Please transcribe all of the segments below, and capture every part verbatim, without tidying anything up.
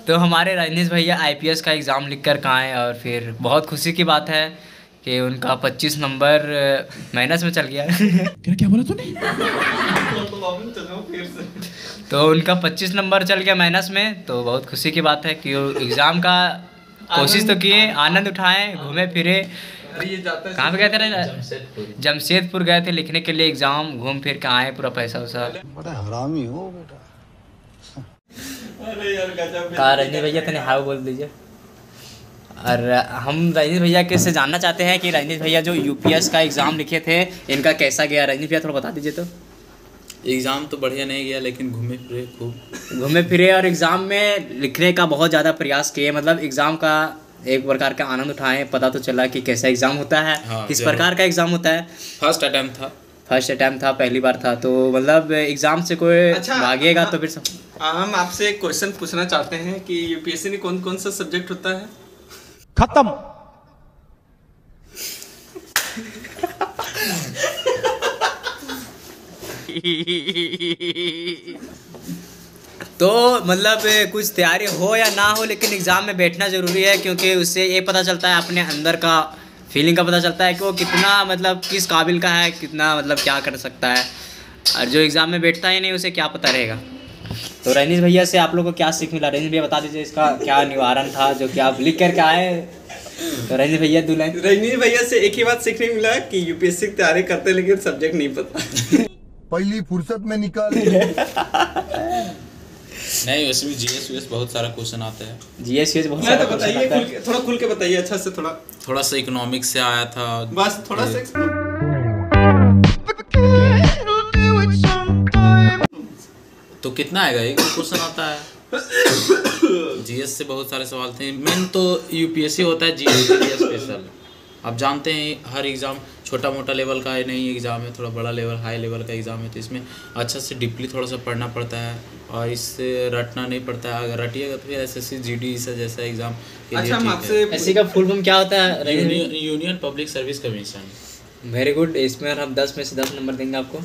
तो हमारे रजनीश भैया आईपीएस का एग्ज़ाम लिख कर कहाँ आए और फिर बहुत खुशी की बात है कि उनका पच्चीस नंबर माइनस में चल गया। क्या क्या बोला तूने? तो उनका पच्चीस नंबर चल गया माइनस में, तो बहुत खुशी की बात है कि वो एग्ज़ाम का कोशिश तो किए, आनंद उठाएं, घूमे फिरे। कहाँ पे गए थे? जमशेदपुर जमशेदपुर गए थे लिखने के लिए एग्ज़ाम, घूम फिर के आए, पूरा पैसा वैसा। बड़ा हरामी हो बेटा। अरे यार गजब। कहा रजनी भैया तने हाँ बोल दीजिए। और हम रजनीश भैया के से जानना चाहते हैं कि रजनीश भैया जो यूपीएस का एग्ज़ाम लिखे थे इनका कैसा गया। रजनीश भैया थोड़ा बता दीजिए। तो एग्ज़ाम तो बढ़िया नहीं गया, लेकिन घूमे फिरे खूब घूमे फिरे और एग्ज़ाम में लिखने का बहुत ज़्यादा प्रयास किए, मतलब एग्ज़ाम का एक प्रकार का आनंद उठाएं, पता तो चला कि कैसा एग्ज़ाम होता है। हाँ, किस प्रकार का एग्ज़ाम होता है। फर्स्ट अटैम्प्ट था फर्स्ट अटैम्प्ट था, पहली बार था, तो मतलब एग्ज़ाम से कोई अच्छा, भागेगा तो फिर सब। हम आपसे एक क्वेश्चन पूछना चाहते हैं कि यूपीएससी में कौन कौन सा सब्जेक्ट होता है? खत्म। तो मतलब कुछ तैयारी हो या ना हो, लेकिन एग्ज़ाम में बैठना ज़रूरी है, क्योंकि उससे ये पता चलता है अपने अंदर का फीलिंग का पता चलता है कि वो कितना मतलब किस काबिल का है, कितना मतलब क्या कर सकता है। और जो एग्ज़ाम में बैठता ही नहीं उसे क्या पता रहेगा। तो रजनीश भैया से आप लोगों को क्या सीख मिला? रजनीश भैया बता दीजिए इसका क्या निवारण था जो कि आप लिख करके आए। तो रजनीश भैया दुल्हन रजनीश भैया से एक ही बात सीखने मिला कि यूपीएससी की तैयारी करते लेकिन सब्जेक्ट नहीं पता। पहली फुर्सत में निकाल। नहीं, वैसे भी जीएस वीएस बहुत सारा क्वेश्चन आता है। जीएस वीएस बहुत सारा क्वेश्चन आता है। थोड़ा खुल के बताइए अच्छा से। थोड़ा थोड़ा सा इकोनॉमिक्स से आया था बस, थोड़ा सा। तो कितना आएगा? एक क्वेश्चन आता है। जीएस से बहुत सारे सवाल थे। मेन तो यूपीएससी होता है जीएस के लिए स्पेशल। आप जानते हैं हर एग्ज़ाम छोटा मोटा लेवल का है नहीं, एग्ज़ाम है थोड़ा बड़ा लेवल हाई लेवल का एग्ज़ाम है, तो इसमें अच्छा से डीपली थोड़ा सा पढ़ना पड़ता है और इससे रटना नहीं पड़ता है। अगर रटिएगा तो फिर एसएससी जीडी से जैसा एग्ज़ाम के लिए ठीक है। एसएससी का फुल फॉर्म क्या होता है? Union Public Service Commission. Very good. इसमें हम दस में से दस नंबर देंगे आपको।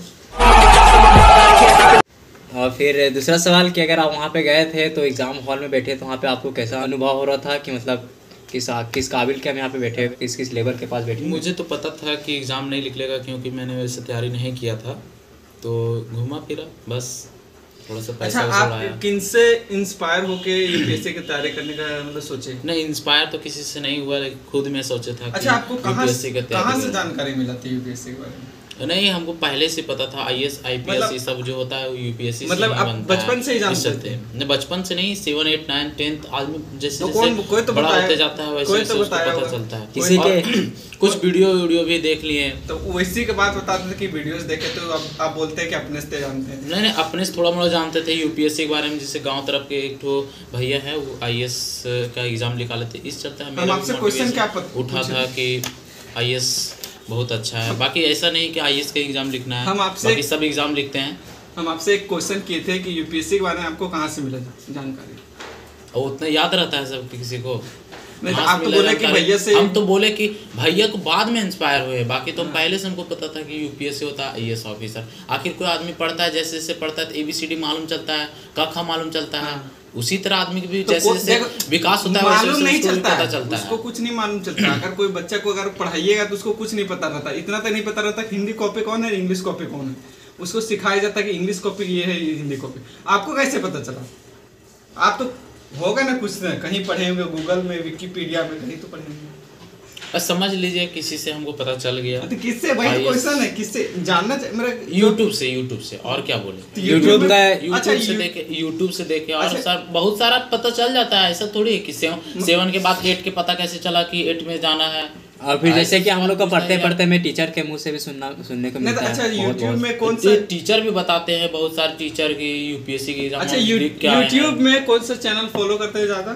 और फिर दूसरा सवाल कि अगर आप वहाँ पे गए थे तो एग्ज़ाम हॉल में बैठे तो वहाँ पे आपको कैसा अनुभव हो रहा था कि मतलब किस किस काबिल के हम यहाँ पे बैठे, किस किस लेवल के पास बैठे? मुझे तो पता था कि एग्ज़ाम नहीं निकलेगा, क्योंकि मैंने वैसे तैयारी नहीं किया था, तो घूमा फिरा बस, थोड़ा सा पैसा। अच्छा, आप किनसे इंस्पायर होके यूपीएससी की तैयारी करने का मतलब सोचे? नहीं, इंस्पायर तो किसी से नहीं हुआ, लेकिन खुद में सोचा था। अच्छा, आपको कहाँ कहाँ से जानकारी मिला थी यूपीएससी के बारे में? नहीं, हमको पहले से पता था आईएएस आईपीएस ये सब जो होता है वो यूपीएससी मतलब आप बचपन से ही जानते थे? नहीं, बचपन से नहीं, सेवन एट नाइन टेंथ आदमी जैसे तो कौन, कोई तो बड़ा होते जाता है वैसे वैसे उसको पता चलता है। किसी के कुछ वीडियो वीडियो भी देख लिए, तो वैसी के बात बताते थे कि वीडियोस देखे, तो अब आप बोलते हैं कि अपने से जानते हैं? नहीं नहीं, अपने से थोड़ा मोड़ा जानते थे यूपीएससी के बारे में। जैसे गांव तरफ के एक तो भैया है वो आईएएस का एग्जाम निकाले थे, इस चलते हम आपसे क्वेश्चन क्या उठा था कि आईएएस बहुत अच्छा है। बाकी ऐसा नहीं कि आईएएस का एग्जाम लिखना है, हम आपसे बाकी सब एग्जाम लिखते हैं। हम आपसे एक क्वेश्चन किए थे कि यूपीएससी के बारे में आपको कहाँ से मिला जानकारी? और उतना याद रहता है सब किसी को? नहीं, तो आप तो बोले कि भैया से। हम तो बोले कि भैया को बाद में इंस्पायर हुए, बाकी तो पहले से हमको पता था कि यूपीएससी होता है आईएएस ऑफिसर। आखिर कोई आदमी पढ़ता है, जैसे जैसे पढ़ता है तो एबीसीडी मालूम चलता है, क ख मालूम चलता है, उसी तरह आदमी की भी तो जैसे जैसे विकास होता है मालूम नहीं चलता पता है, चलता है, उसको कुछ नहीं मालूम चलता। अगर कोई बच्चा को अगर पढ़ाइएगा तो उसको कुछ नहीं पता रहता। इतना तो नहीं पता रहता कि हिंदी कॉपी कौन है, इंग्लिश कॉपी कौन है। उसको सिखाया जाता है कि इंग्लिश कॉपी ये है, ये हिंदी कॉपी। आपको कैसे पता चला? आप तो होगा ना कुछ ना कहीं पढ़े होंगे, गूगल में, विकिपीडिया में, कहीं तो पढ़े होंगे। बस समझ लीजिए किसी से हमको पता चल गया। तो किससे भाई? क्वेश्चन है किससे जानना मेरा? यूट्यूब से। यूट्यूब से और क्या बोले? यूट्यूब का यूट्यूब से देखे, यूट्यूब से देखे और सर बहुत सारा पता चल जाता है। ऐसा थोड़ी है कि सेवन के बाद एट के पता कैसे चला कि एट में जाना है। और फिर जैसे कि हम लोग को पढ़ते पढ़ते में टीचर के मुंह से भी सुनना सुनने को मिलता है। अच्छा, यूट्यूब में कौन सा टीचर भी बताते हैं, बहुत सारे टीचर की यूपीएससी की। अच्छा, यूट्यूब में कौन सा चैनल फॉलो करते हैं ज्यादा?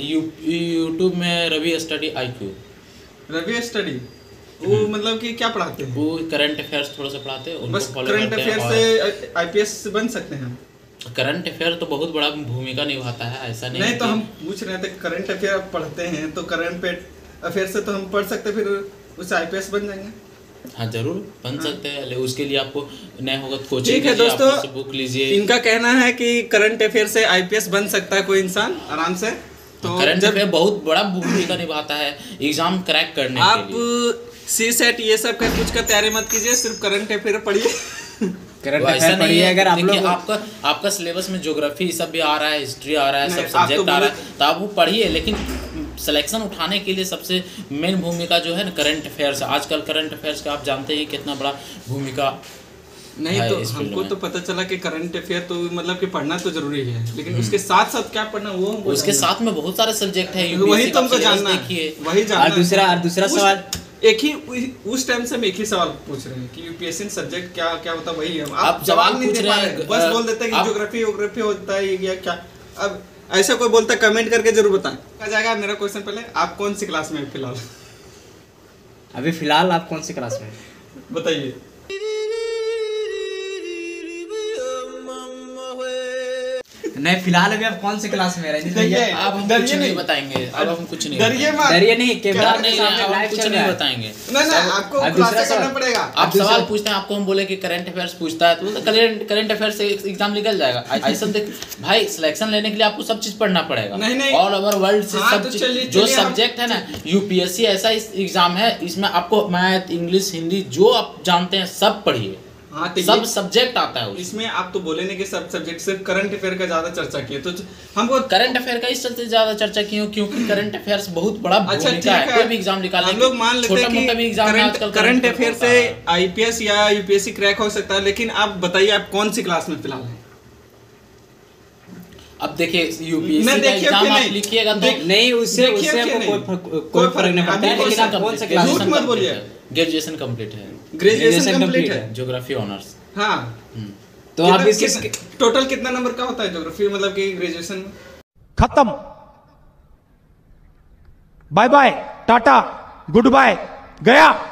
यूट्यूब में Ravi study IQ. Ravi study वो मतलब कि क्या पढ़ाते हैं? वो करंट अफेयर्स थोड़ा सा पढ़ाते हैं, बस करंट अफेयर से आईपीएस बन सकते हैं? करंट अफेयर तो बहुत बड़ा भूमिका निभाता है, ऐसा नहीं। नहीं, तो हम पूछ रहे थे करंट अफेयर पढ़ते हैं तो करंट अफेयर से तो हम पढ़ सकते, फिर उससे आईपीएस बन जाएंगे। हाँ जरूर बन सकते हैं, लेकिन उसके लिए आपको नए होगा तो कोचिंग ठीक है कीजिए, दोस्तों, आप बुक लीजिए। इनका कहना है कि करंट अफेयर से आईपीएस बन सकता है कोई इंसान आराम से। तो करंट जब अफेयर बहुत बड़ा भूमिका निभाता है एग्जाम क्रैक करने आप के लिए। सी सेट ये सब का कुछ का तैयारी मत कीजिए, सिर्फ करंट अफेयर पढ़िए। करंट वो ऐसा अफेयर नहीं पढ़िए है, अगर आप देखिए लोग आपका आपका सिलेबस में ज्योग्राफी सब भी आ रहा है, हिस्ट्री आ रहा है, नहीं, सब आप तो सब्जेक्ट आ रहा बोले- है, तो आप वो पढ़िए। लेकिन सिलेक्शन उठाने के लिए सबसे मेन भूमिका जो है ना करंट अफेयर्स। आजकल करंट अफेयर्स का आप जानते हैं कितना बड़ा भूमिका नहीं है तो इस फील्ड हमको में। तो पता चला कि करंट अफेयर तो मतलब कि पढ़ना तो जरूरी है, लेकिन उसके साथ साथ क्या पढ़ना वो हमको उसके जानना साथ में बहुत सारे सब्जेक्ट है, है। वही यूपीएससी का तुमको सिलेबस जानना है, देखिए। वही जानना और दूसरा है। और दूसरा उस- सवाल एक ही उ- उस टाइम से हम एक ही सवाल पूछ रहे हैं कि यूपीएससी सब्जेक्ट क्या क्या होता है, वही है। आप आप जवाब सवाल नहीं पूछ दे रहे पा हैं, रहे, बस अ, बोल देते हैं कि आप- ज्योग्राफी ज्योग्राफी होता है या क्या। अब ऐसा कोई बोलता है कमेंट करके जरूर बताएं। आ जाएगा मेरा क्वेश्चन। पहले आप कौन सी क्लास में हैं फिलहाल? अभी फिलहाल आप कौन सी क्लास में हैं? बताइए। नहीं फिलहाल अभी आप कौन सी क्लास में हैं रजनीश भैया? देखिए, अब हम डरिए कुछ नहीं नहीं। बताएंगे, अब हम कुछ नहीं डरिए बताएंगे। मत। डरिए नहीं, कैमरा क्या- के नहीं, सामने अब हम लाइव कुछ चल नहीं रहा है। बताएंगे। नहीं नहीं, आपको अब दूसरा खुलासा करना सवाल- पड़ेगा। आप दूसरा- सवाल पूछते हैं, आपको हम बोले कि करंट अफेयर्स पूछता है तो करंट करंट अफेयर्स से एग्जाम निकल जाएगा। ऐसा देख भाई, सिलेक्शन लेने के लिए आपको सब चीज पढ़ना पड़ेगा। नहीं, नहीं। ऑल ओवर वर्ल्ड से हाँ, सब तो चीज- चलिए- जो चलिए हम- सब्जेक्ट है ना, यूपीएससी ऐसा एग्जाम है, इसमें आपको मैथ, इंग्लिश, हिंदी जो आप जानते हैं सब पढ़िए। हाँ तो सब ये- सब्जेक्ट आता है उसमें। इसमें आप तो बोले नहीं कि सब सब्जेक्ट, सिर्फ करंट अफेयर का ज्यादा चर्चा किए, तो हमको करंट अफेयर का इस चलते ज्यादा चर्चा की हूँ क्योंकि करंट अफेयर्स बहुत बड़ा अच्छा भूमिका ठीक है। है, कोई भी एग्जाम निकालने हम लोग मान लेते छोटा हैं कि मोटा भी एग्जाम है करंट आजकल करंट अफेयर होता से है। आईपीएस या यूपीएससी क्रैक हो सकता है, लेकिन आप बताइए आप कौन सी क्लास में फिलहाल हैं? अब देखिए यूपीएससी नहीं, का देखिए एग्जाम कि आप नहीं। लिखिएगा तो देख- नहीं उससे देखिए उससे कि आपको नहीं। कोई फर्क- कोई कोई फर्क नहीं फर्क पड़ता है, नहीं। लेकिन आप अभी कौन सा झूठ क्लास मत में? बोलिए। ग्रेजुएशन कंप्लीट है, ग्रेजुएशन Graduation कंप्लीट complete है। है। Geography honours. हाँ तो आप कितना- इस कितना- टोटल कितना नंबर का होता है ज्योग्राफी, मतलब कि ग्रेजुएशन में? खत्म। Bye bye, tata, good bye, गया।